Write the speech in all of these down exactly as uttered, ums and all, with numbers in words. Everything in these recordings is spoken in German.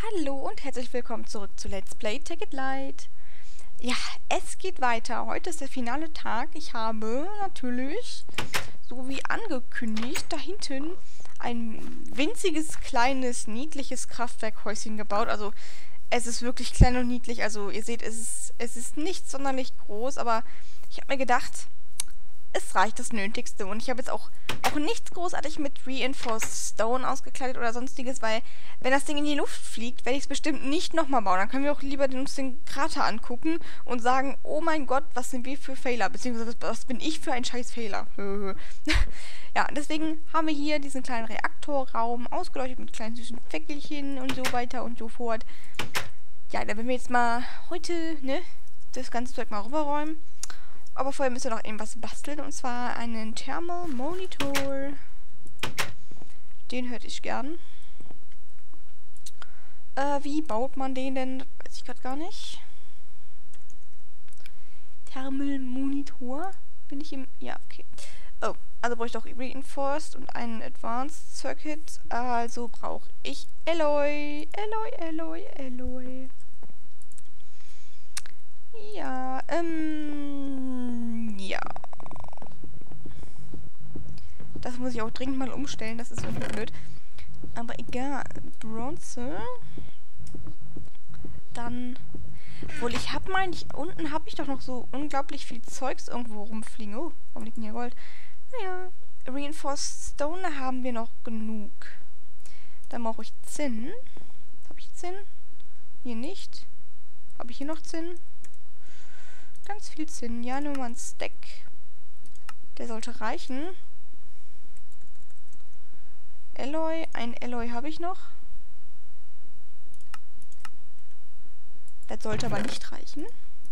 Hallo und herzlich willkommen zurück zu Let's Play Take It Light. Ja, es geht weiter. Heute ist der finale Tag. Ich habe natürlich, so wie angekündigt, da hinten ein winziges, kleines, niedliches Kraftwerkhäuschen gebaut. Also es ist wirklich klein und niedlich. Also ihr seht, es ist, es ist nicht sonderlich groß, aber ich habe mir gedacht, es reicht das Nötigste. Und ich habe jetzt auch, auch nichts großartig mit Reinforced Stone ausgekleidet oder sonstiges, weil wenn das Ding in die Luft fliegt, werde ich es bestimmt nicht nochmal bauen. Dann können wir auch lieber uns den Krater angucken und sagen, oh mein Gott, was sind wir für Fehler? Beziehungsweise, was bin ich für ein scheiß Fehler? Ja, deswegen haben wir hier diesen kleinen Reaktorraum ausgeleuchtet mit kleinen süßen Fäckelchen und so weiter und so fort. Ja, da werden wir jetzt mal heute, ne, das ganze Zeug mal rüberräumen. Aber vorher müssen wir noch irgendwas basteln, und zwar einen Thermal Monitor. Den hätte ich gern. Äh, wie baut man den denn? Das weiß ich gerade gar nicht. Thermal Monitor. Bin ich im... Ja, okay. Oh, also brauche ich doch Reinforced und einen Advanced Circuit. Also brauche ich Alloy. Alloy, Alloy, Alloy. Ja, ähm... ja. Das muss ich auch dringend mal umstellen, das ist irgendwie blöd. Aber egal. Bronze. Dann... Obwohl, ich hab meine ich... Unten habe ich doch noch so unglaublich viel Zeugs irgendwo rumfliegen. Oh, warum liegt denn hier Gold? Naja. Reinforced Stone haben wir noch genug. Dann brauche ich Zinn. Habe ich Zinn? Hier nicht. Habe ich hier noch Zinn? Ganz viel Zinn. Ja, nur mal ein Stack. Der sollte reichen. Alloy. Ein Alloy habe ich noch. Das sollte aber nicht reichen.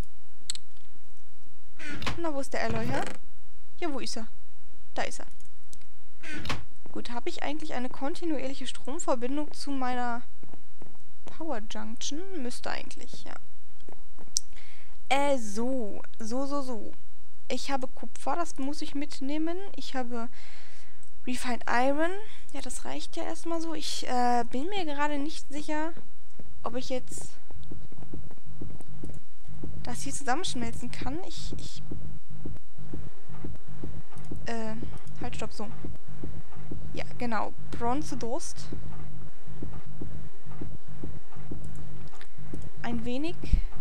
Na, wo ist der Alloy her? Ja, wo ist er? Da ist er. Gut, habe ich eigentlich eine kontinuierliche Stromverbindung zu meiner Power Junction? Müsste eigentlich, ja. Äh, so. So, so, so. Ich habe Kupfer, das muss ich mitnehmen. Ich habe Refined Iron. Ja, das reicht ja erstmal so. Ich äh, bin mir gerade nicht sicher, ob ich jetzt das hier zusammenschmelzen kann. Ich, ich... Äh, halt, stopp, so. Ja, genau. Bronzedurst. Ein wenig...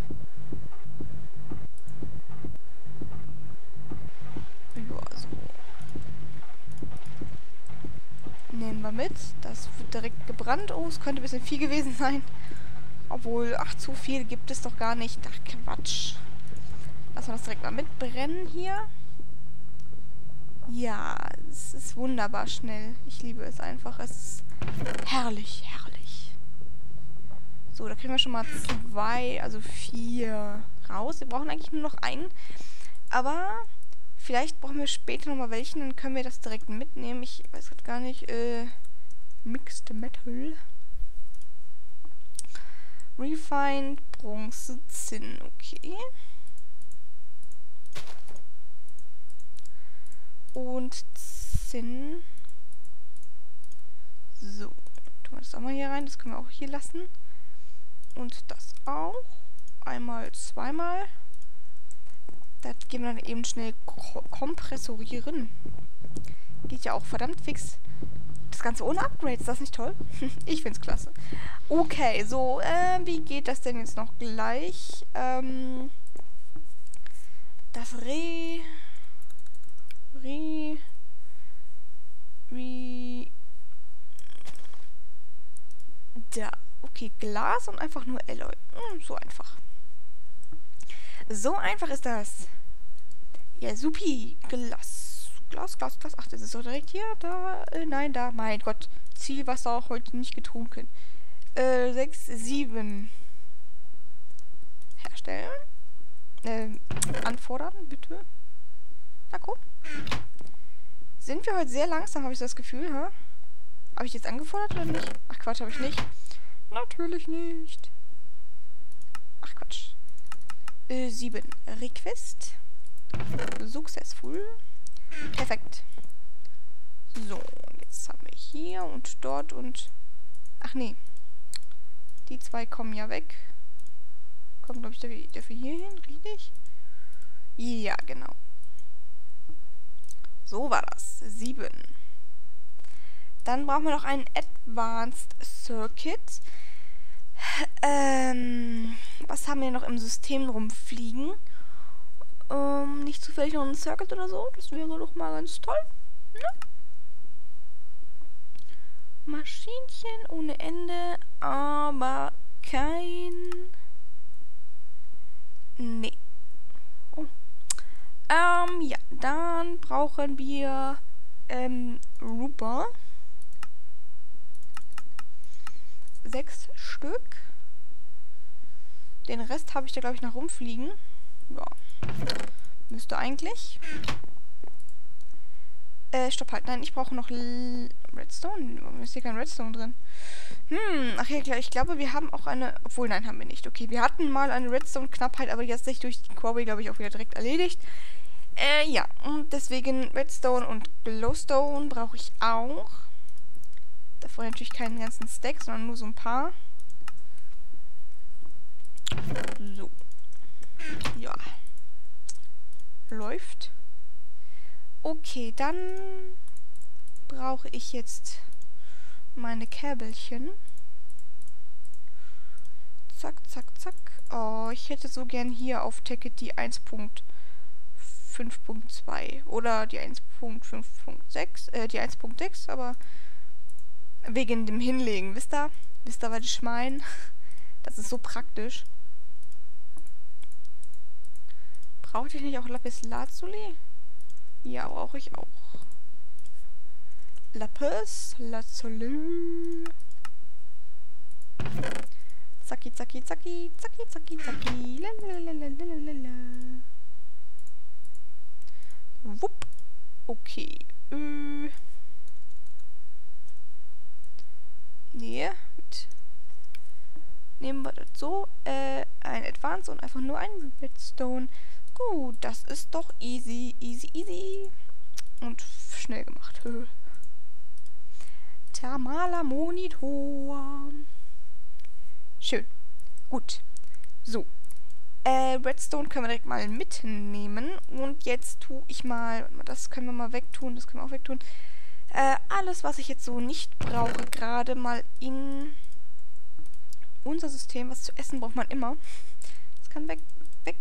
Nehmen wir mit. Das wird direkt gebrannt. Oh, es könnte ein bisschen viel gewesen sein. Obwohl, ach, zu viel gibt es doch gar nicht. Ach, Quatsch. Lassen wir das direkt mal mitbrennen hier. Ja, es ist wunderbar schnell. Ich liebe es einfach. Es ist herrlich, herrlich. So, da kriegen wir schon mal zwei, also vier raus. Wir brauchen eigentlich nur noch einen. Aber... Vielleicht brauchen wir später nochmal welchen, dann können wir das direkt mitnehmen. Ich weiß gerade gar nicht. Äh, Mixed Metal. Refined Bronze Zinn. Okay. Und Zinn. So. Tun wir das auch mal hier rein. Das können wir auch hier lassen. Und das auch. Einmal, zweimal. Das gehen wir dann eben schnell kompressorieren. Geht ja auch verdammt fix. Das Ganze ohne Upgrades, ist das nicht toll? Ich find's klasse. Okay, so, äh, wie geht das denn jetzt noch gleich? Ähm, das Re... Re... Re... Da. Okay, Glas und einfach nur Alloy. Hm, so einfach. So einfach ist das. Ja, supi. Glas. Glas, Glas, Glas. Ach, das ist doch direkt hier. Da. Äh, nein, da. Mein Gott. Zielwasser heute nicht getrunken. Äh, sechs, sieben. Herstellen. Äh, anfordern, bitte. Na, guck. Sind wir heute sehr langsam, habe ich so das Gefühl, ha? Habe ich jetzt angefordert oder nicht? Ach, Quatsch, habe ich nicht. Natürlich nicht. Ach, Quatsch. sieben. Request. Successful. Perfekt. So, jetzt haben wir hier und dort und... Ach nee. Die zwei kommen ja weg. Kommen, glaube ich, dafür, dafür hier hin, richtig? Ja, genau. So war das. Sieben. Dann brauchen wir noch einen Advanced Circuit. Ähm, was haben wir noch im System rumfliegen? Ähm, nicht zufällig noch ein Circuit oder so? Das wäre doch mal ganz toll. Ne? Maschinchen ohne Ende, aber kein... Nee. Oh. Ähm, ja, dann brauchen wir ähm, Ruber. Sechs Stück. Den Rest habe ich da, glaube ich, noch rumfliegen. Ja. Müsste eigentlich. Äh, stopp halt. Nein, ich brauche noch L Redstone. Warum ist hier kein Redstone drin? Hm, ach ja, ich glaube, wir haben auch eine... Obwohl, nein, haben wir nicht. Okay, wir hatten mal eine Redstone-Knappheit, aber jetzt sich durch die Quarry, glaube ich, auch wieder direkt erledigt. Äh, ja. Und deswegen Redstone und Glowstone brauche ich auch. Davor natürlich keinen ganzen Stack, sondern nur so ein paar. So. Ja. Läuft. Okay, dann brauche ich jetzt meine Käbelchen. Zack, zack, zack. Oh, ich hätte so gern hier auf Ticket die eins Punkt fünf Punkt zwei oder die eins Punkt fünf Punkt sechs, äh, die eins Punkt sechs, aber wegen dem Hinlegen, wisst ihr? Wisst ihr, was ich meine? Das ist so praktisch. Brauchte ich nicht auch Lapis Lazuli? Ja, brauche ich auch. Lapis Lazuli. Zacki, zacki, zacki, zacki, zacki, zacki. Lalalala. Wupp. Okay. Äh. Nee. Mit. Nehmen wir das so. Äh, ein Advance und einfach nur ein Redstone. Gut, das ist doch easy, easy, easy. Und schnell gemacht. Thermaler Monitor. Schön. Gut. So. Äh, Redstone können wir direkt mal mitnehmen. Und jetzt tue ich mal, das können wir mal wegtun, das können wir auch wegtun. Äh, alles, was ich jetzt so nicht brauche, gerade mal in unser System. Was zu essen braucht man immer. Das kann weg, weg.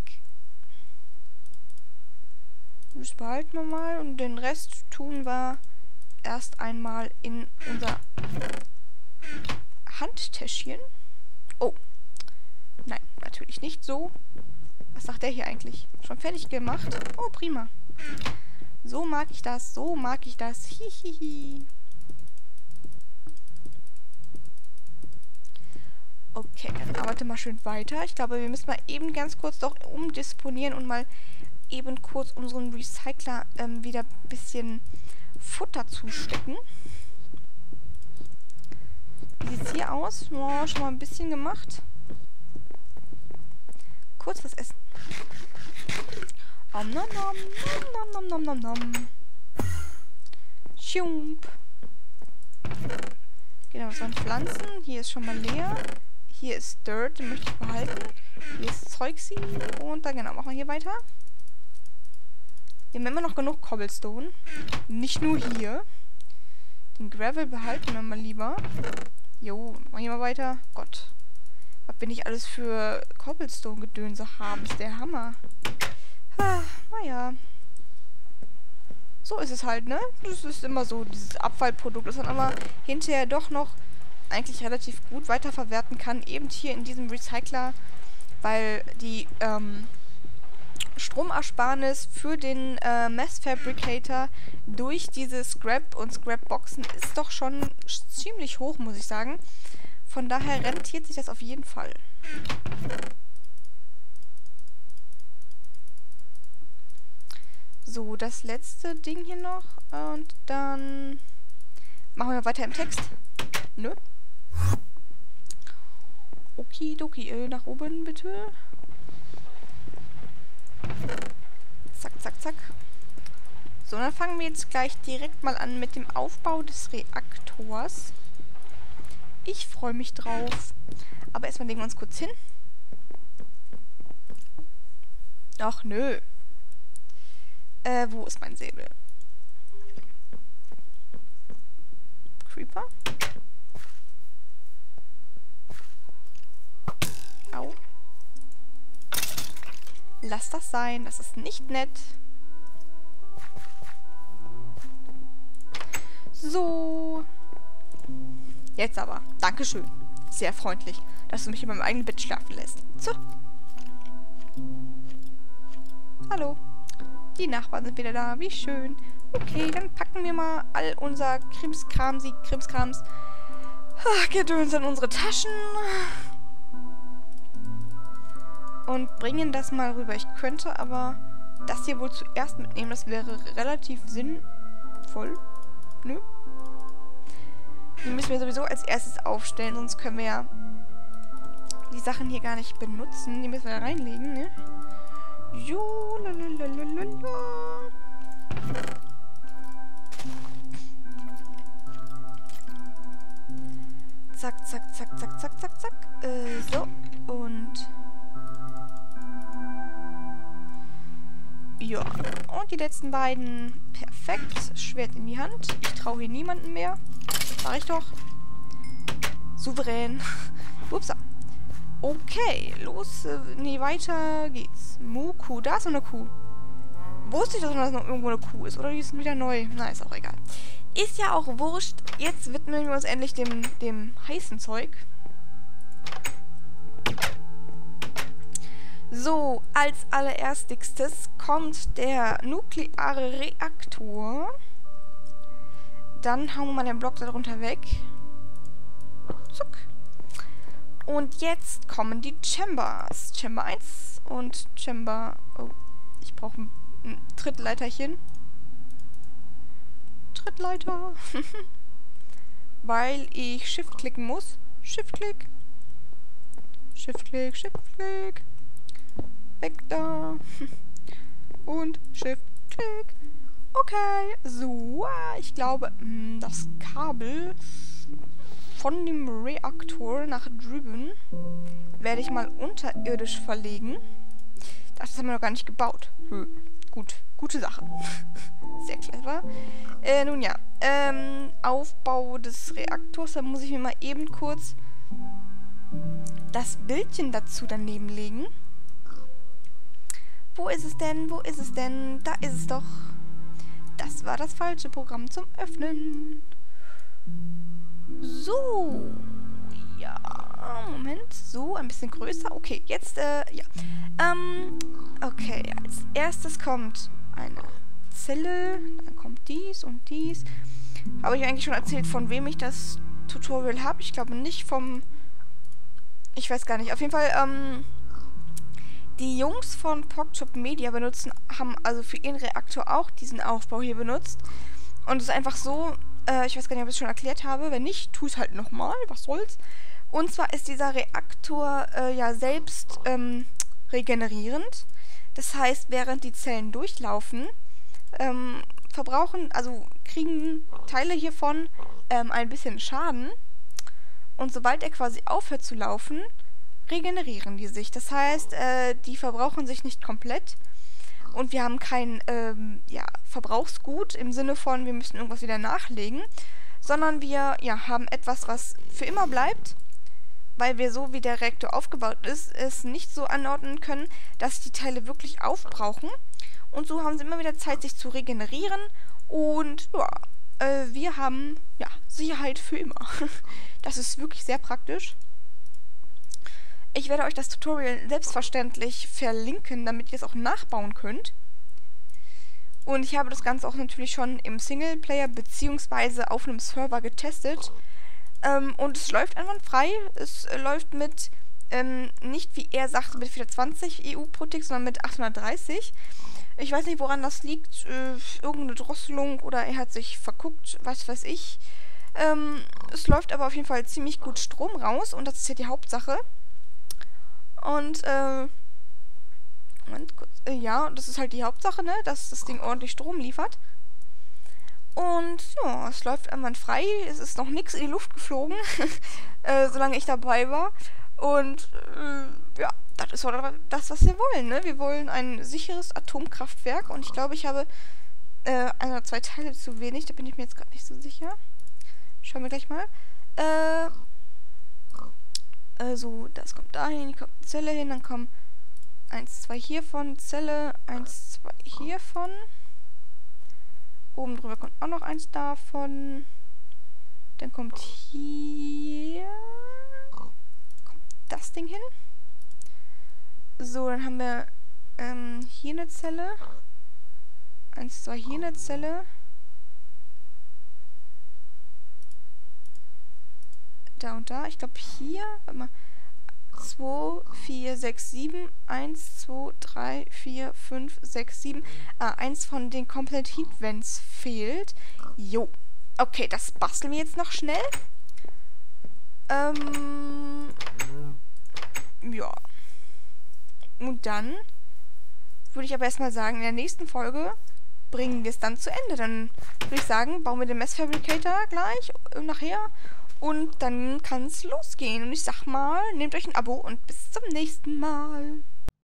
Das behalten wir mal und den Rest tun wir erst einmal in unser Handtäschchen. Oh. Nein, natürlich nicht so. Was sagt der hier eigentlich? Schon fertig gemacht? Oh, prima. So mag ich das, so mag ich das. Hihihi. Okay, dann arbeite mal schön weiter. Ich glaube, wir müssen mal eben ganz kurz doch umdisponieren und mal eben kurz unseren Recycler ähm, wieder ein bisschen Futter zustecken. Wie sieht es hier aus? Oh, schon mal ein bisschen gemacht. Kurz was essen. Om nom nom nom nom nom nom nom. Schump. Genau, das waren Pflanzen. Hier ist schon mal leer. Hier ist Dirt, den möchte ich behalten. Hier ist Zeugsy. Und dann genau, machen wir hier weiter. Wir haben immer noch genug Cobblestone. Nicht nur hier. Den Gravel behalten wir mal lieber. Jo, machen wir hier mal weiter. Gott. Was bin ich alles für Cobblestone-Gedönse haben? Ist der Hammer. Ah, naja. So ist es halt, ne? Das ist immer so, dieses Abfallprodukt, das man aber hinterher doch noch eigentlich relativ gut weiterverwerten kann. Eben hier in diesem Recycler, weil die, ähm, Stromersparnis für den äh, Mass Fabricator durch diese Scrap- und Scrap-Boxen ist doch schon ziemlich hoch, muss ich sagen. Von daher rentiert sich das auf jeden Fall. So, das letzte Ding hier noch. Und dann machen wir weiter im Text. Nö. Okidoki, äh, nach oben bitte. Zack, zack, zack. So, dann fangen wir jetzt gleich direkt mal an mit dem Aufbau des Reaktors. Ich freue mich drauf. Aber erstmal legen wir uns kurz hin. Ach, nö. Äh, wo ist mein Säbel? Creeper? Au. Lass das sein, das ist nicht nett. So. Jetzt aber. Dankeschön. Sehr freundlich, dass du mich in meinem eigenen Bett schlafen lässt. So. Hallo. Die Nachbarn sind wieder da. Wie schön. Okay, dann packen wir mal all unser Krimskramsi, Krimskrams ach, Gedöns in unsere Taschen. Und bringen das mal rüber. Ich könnte aber das hier wohl zuerst mitnehmen. Das wäre relativ sinnvoll. Nö? Die müssen wir sowieso als erstes aufstellen, sonst können wir ja die Sachen hier gar nicht benutzen. Die müssen wir da reinlegen, ne? Jo, lalalala. Zack, zack, zack, zack, zack, zack, zack. Äh, so. Und ja. Und die letzten beiden. Perfekt. Schwert in die Hand. Ich traue hier niemanden mehr. Mach ich doch. Souverän. Upsa. Okay, los. Äh, nee, weiter geht's. Mu-Kuh. Da ist noch eine Kuh. Wusste ich, dass noch irgendwo eine Kuh ist. Oder die ist wieder neu. Na, ist auch egal. Ist ja auch wurscht. Jetzt widmen wir uns endlich dem, dem heißen Zeug. So, als allererstes kommt der nukleare Reaktor. Dann hauen wir mal den Block darunter weg. Zuck. Und jetzt kommen die Chambers. Chamber eins und Chamber... Oh, ich brauche ein, ein Trittleiterchen. Trittleiter. Weil ich Shift klicken muss. Shift-Klick. Shift-Klick, Shift-Klick. Weg da. Und Shift-Klick. Okay, so, ich glaube, das Kabel von dem Reaktor nach drüben werde ich mal unterirdisch verlegen. Das haben wir noch gar nicht gebaut. Hm. Gut, gute Sache. Sehr clever. Äh, nun ja, ähm, Aufbau des Reaktors, da muss ich mir mal eben kurz das Bildchen dazu daneben legen. Wo ist es denn? Wo ist es denn? Da ist es doch. Das war das falsche Programm zum Öffnen. So. Ja. Moment. So, ein bisschen größer. Okay, jetzt, äh, ja. Ähm, okay, als erstes kommt eine Zelle. Dann kommt dies und dies. Habe ich eigentlich schon erzählt, von wem ich das Tutorial habe? Ich glaube nicht vom... Ich weiß gar nicht. Auf jeden Fall, ähm... die Jungs von PogChamp Media benutzen, haben also für ihren Reaktor auch diesen Aufbau hier benutzt. Und es ist einfach so, äh, ich weiß gar nicht, ob ich es schon erklärt habe. Wenn nicht, tu es halt nochmal, was soll's. Und zwar ist dieser Reaktor äh, ja selbst ähm, regenerierend. Das heißt, während die Zellen durchlaufen, ähm, verbrauchen, also kriegen Teile hiervon ähm, ein bisschen Schaden. Und sobald er quasi aufhört zu laufen, regenerieren die sich. Das heißt, äh, die verbrauchen sich nicht komplett und wir haben kein ähm, ja, Verbrauchsgut im Sinne von, wir müssen irgendwas wieder nachlegen, sondern wir ja, haben etwas, was für immer bleibt, weil wir so, wie der Reaktor aufgebaut ist, es nicht so anordnen können, dass die Teile wirklich aufbrauchen. Und so haben sie immer wieder Zeit, sich zu regenerieren und ja, äh, wir haben ja, Sicherheit für immer. Das ist wirklich sehr praktisch. Ich werde euch das Tutorial selbstverständlich verlinken, damit ihr es auch nachbauen könnt. Und ich habe das Ganze auch natürlich schon im Singleplayer bzw. auf einem Server getestet. Ähm, und es läuft einwandfrei. Es äh, läuft mit, ähm, nicht wie er sagt, mit vierhundertzwanzig E U pro Tick, sondern mit achthundertdreißig. Ich weiß nicht, woran das liegt. Äh, irgendeine Drosselung oder er hat sich verguckt, was weiß ich. Ähm, es läuft aber auf jeden Fall ziemlich gut Strom raus und das ist ja die Hauptsache. Und, äh, Moment, kurz, äh, ja, das ist halt die Hauptsache, ne, dass das Ding ordentlich Strom liefert. Und ja, es läuft einwandfrei. Es ist noch nichts in die Luft geflogen, äh, solange ich dabei war. Und äh, ja, das ist das, was wir wollen. Ne? Wir wollen ein sicheres Atomkraftwerk. Und ich glaube, ich habe äh, ein oder zwei Teile zu wenig. Da bin ich mir jetzt gerade nicht so sicher. Schauen wir gleich mal. Äh, also, das kommt dahin, hier kommt eine Zelle hin. Dann kommen eins, zwei hiervon, Zelle, eins, zwei hiervon. Oben drüber kommt auch noch eins davon. Dann kommt hier kommt das Ding hin. So, dann haben wir ähm, hier eine Zelle. Eins, zwei, hier eine Zelle. Da und da. Ich glaube hier. Warte mal. zwei, vier, sechs, sieben. eins, zwei, drei, vier, fünf, sechs, sieben. Ah, eins von den Complete Heat Vents fehlt. Jo. Okay, das basteln wir jetzt noch schnell. Ähm. Ja. Und dann würde ich aber erstmal sagen, in der nächsten Folge bringen wir es dann zu Ende. Dann würde ich sagen, bauen wir den Mass Fabricator gleich äh, nachher. Und dann kann es losgehen. Und ich sag mal, nehmt euch ein Abo und bis zum nächsten Mal.